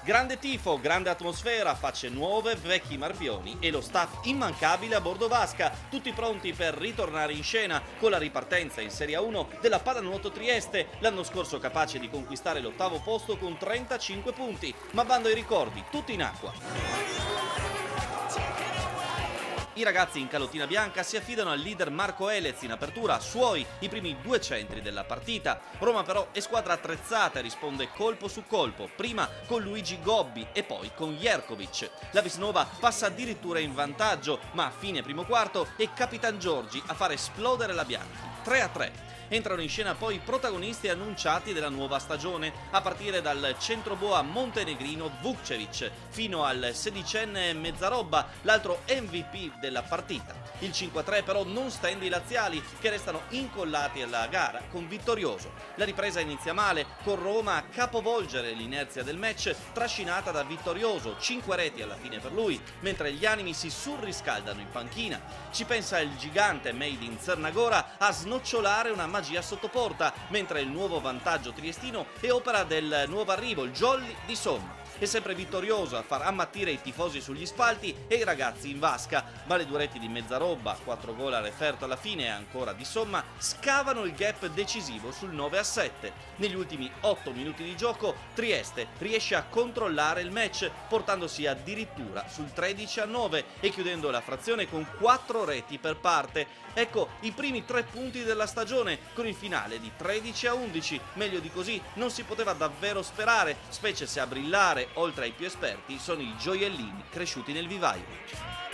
Grande tifo, grande atmosfera, facce nuove, vecchi marpioni e lo staff immancabile a bordo vasca, tutti pronti per ritornare in scena con la ripartenza in Serie 1 della Pallanuoto Trieste, l'anno scorso capace di conquistare l'8° posto con 35 punti, ma bando ai ricordi, tutti in acqua. I ragazzi in calotina bianca si affidano al leader Marco Elez in apertura, suoi i primi 2 centri della partita. Roma però è squadra attrezzata e risponde colpo su colpo, prima con Luigi Gobbi e poi con Jerkovic. La Visnova passa addirittura in vantaggio, ma a fine primo quarto è Capitan Giorgi a far esplodere la Bianchi, 3-3. Entrano in scena poi i protagonisti annunciati della nuova stagione, a partire dal centroboa montenegrino Vukcevic, fino al sedicenne Mezzarobba, l'altro MVP della partita. Il 5-3 però non stende i laziali, che restano incollati alla gara con Vittorioso. La ripresa inizia male, con Roma a capovolgere l'inerzia del match, trascinata da Vittorioso, 5 reti alla fine per lui, mentre gli animi si surriscaldano in panchina. Ci pensa il gigante made in Zernagora a snocciolare una magia sotto porta, mentre il nuovo vantaggio triestino è opera del nuovo arrivo, il Jolly di Somma. È sempre Vittorioso a far ammattire i tifosi sugli spalti e i ragazzi in vasca, ma le 2 reti di Mezzarobba, 4 gol a referto alla fine e ancora di Somma, scavano il gap decisivo sul 9-7. Negli ultimi 8 minuti di gioco Trieste riesce a controllare il match, portandosi addirittura sul 13-9 e chiudendo la frazione con 4 reti per parte. Ecco i primi 3 punti della stagione, con il finale di 13-11. Meglio di così non si poteva davvero sperare, specie se a brillare oltre ai più esperti sono i gioiellini cresciuti nel vivaio.